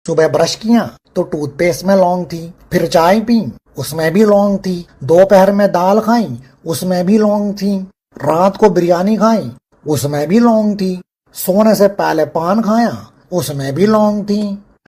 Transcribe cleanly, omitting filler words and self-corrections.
सुबह ब्रश किया तो टूथपेस्ट में लौंग थी, फिर चाय पी उसमें भी लौंग थी, दोपहर में दाल खाई उसमें भी लौंग थी, रात को बिरयानी खाई उसमें भी लौंग थी, सोने से पहले पान खाया उसमें भी लौंग थी।